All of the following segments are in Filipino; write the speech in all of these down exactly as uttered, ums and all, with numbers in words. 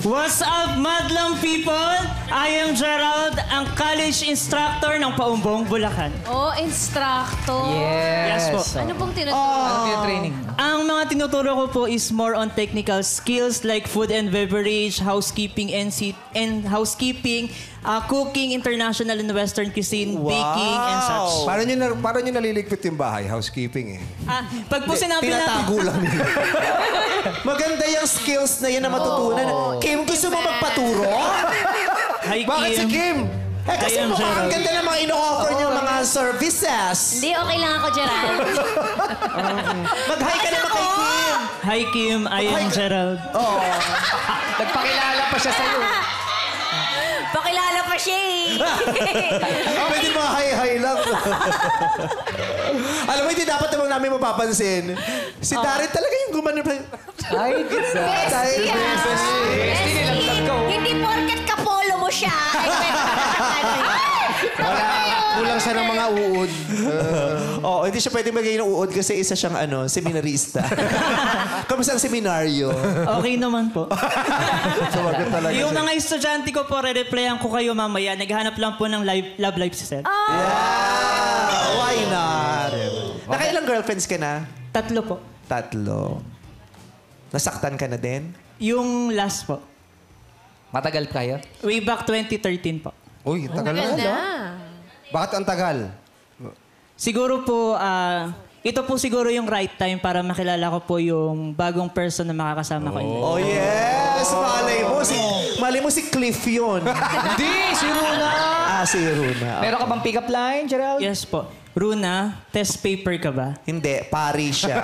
What's up, madlang people? I am Gerald, ang college instructor ng Paumbong, Bulacan. Oh, instructor. Yes po. Ano pong tinuturo? Ano yung training? Ang mga tinuturo ko po is more on technical skills like food and beverage, housekeeping and, si- and housekeeping, uh, cooking, international and western cuisine, baking, and such. Paano nyo, na, paano nyo naliligpit yung bahay? Housekeeping eh. Ah, pag po sinabi Tinatago natin... lang nila. Maganda yung skills na yan na matutunan. Kim, gusto mo magpaturo? Hi, Bakit si Kim. Kim? Eh, kasi I am mukhang ang Gerald. ganda ng mga ino-offer niyo mga services. Hindi, okay lang ako, Gerald. Mag-hi ka naman kay Kim. Hi, Kim. I am Gerald. Oh. Nagpakilala pa siya sa'yo. Pakilala pa siya eh. Pwede mga hi-hi lang. Alam mo, hindi dapat naman namin mapapansin. Si Darren talaga yung gumanon pa. Ay, ganda. Bestie, ah. Bestie, nilaglag ka, oh. Hindi porket kapolo mo siya. Ay, ano Wala, kulang siya ng mga uod. Oo, hindi siya pwede magiging ng uod kasi isa siyang ano, seminarista. Kamusta ang seminaryo? Okay naman po. Sumagot talaga Yung siya. mga estudyante ko po, re-replyan ko kayo mamaya. Naghahanap lang po ng live, love life set. Yeah! Why not? Nakailang girlfriends ka na? Tatlo po. Tatlo. Nasaktan ka na din? Yung last po. Matagal kayo? Way back twenty thirteen po. Uy, tagal na. Ganda. Bakit ang tagal? Siguro po, ah, ito po siguro yung right time para makilala ko po yung bagong person na makakasama ko. Oh, yes! Malay mo si, malay mo si Cliff yun. Hindi! Si Runa! ah, si Runa. Meron ka bang pick-up line, Gerald? Yes po. Runa, test paper ka ba? Hindi, pari siya.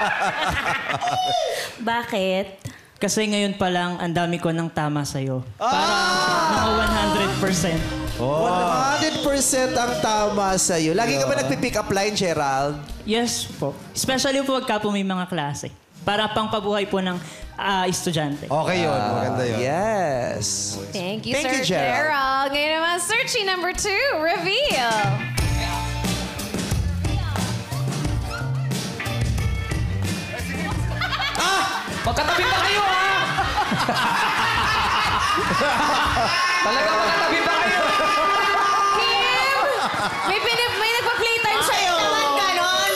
Bakit? Kasi ngayon pa lang, ang dami ko ng tama sa'yo. Parang mga one hundred percent. one hundred percent ang tama sa'yo. Lagi ka ba nagpipick up line, Gerald? Yes po. Especially po pagka po may mga klase. Para pang pabuhay po ng ah, estudyante. Okay yun. Maganda yun. Yes. Thank you, Thank Sir you, Gerald. Gerald. Ngayon naman, searching number two, reveal. Magkatabi pa kayo, ha? Talaga magkatabi pa kayo. Kim! May, pinip, may nagpa-playtime sa'yo. Naman ganon.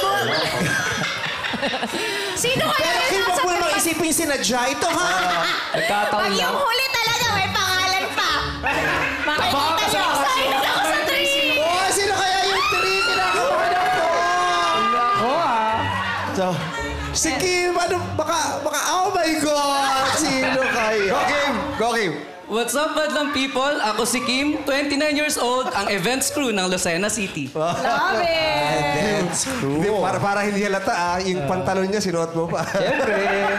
Sino kaya Pero Kim, yung huwag nasa... mo namang isipin sinadya ito, ha? Nagkataon Pag lang. yung huli talaga, may pangalan pa. Makikita niyo, excited ako sa three. Oh, sino kaya yung three? Kinakabahan ako. Ako, ha? So, si Kim, ano, baka, baka, oh my God! Sino kaya? Go, Kim! Go, Kim! What's up, Badlang people? Ako si Kim, twenty-nine years old, ang events crew ng Lucena City. Love it. Dance crew. Hindi, para, para hindi halata, ah, yung pantalon niya, sinuot mo pa. Siyempre.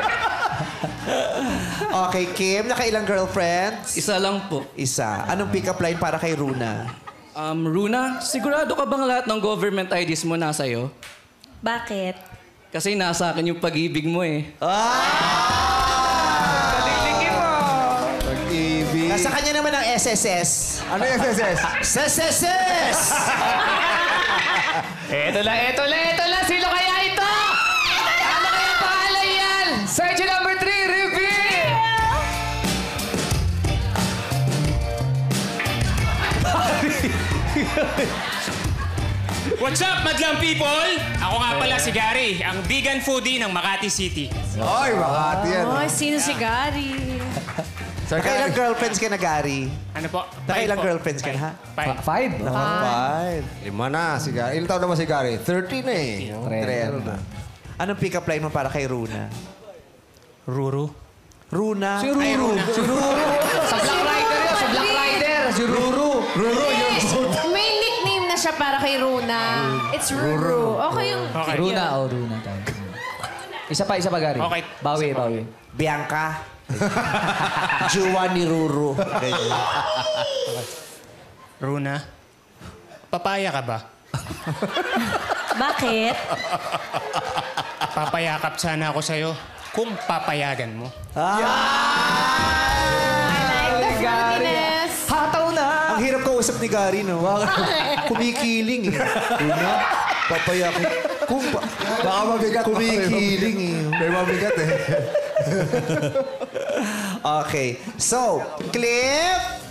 Okay, Kim, nakailang girlfriends? Isa lang po. Isa. Anong pick-up line para kay Runa? Um, Runa, sigurado ka bang lahat ng government I Ds mo nasa iyo? Bakit? Kasi nasa akin yung pag-ibig mo eh. Pag-ibig. Nasa kanya naman ang S S S. Ano yung S S S? S S S! Eto lang, eto lang, eto lang. Sino kaya ito? Ano kaya pangalan yan? Search number three, reveal! What's up, madlang people? Ako nga pala si Gary, ang vegan foodie ng Makati City. Ay, Makati yan. Oh, sino si Gary? Sir, Nakailang girlfriends ka na, Gary? Ano po? Nakailang Five po. girlfriends ka na, ha? Five. Five? Five. Lima na si Gary. Ilang taon naman si Gary? thirty na eh. Trenta. Anong pick-up line mo para kay Runa? Ruru. Runa? Si Ruru. Si Ruru. Sa Black Rider yun. Sa Black Rider. Si Ruru. Ruru, yun. May nickname na siya para kay Runa. It's Ruru. Okay yung... Okay. Runa o Runa tayo. Isa pa, isa pa, Gary. Okay. Bawi, bawi. Bianca. Juwa ni Ruru. Runa, papaya ka ba? Bakit? Papayakap sana ako sa'yo kung papayagan mo. I like the fruitiness. Hataw na! Ang hirap kausap ni Gary, no? Kumikiling, eh. Runa, papayakap. Kung pa... Baka mabigat. Kumikiling, eh. May mabigat eh. Okay. So, Cliff,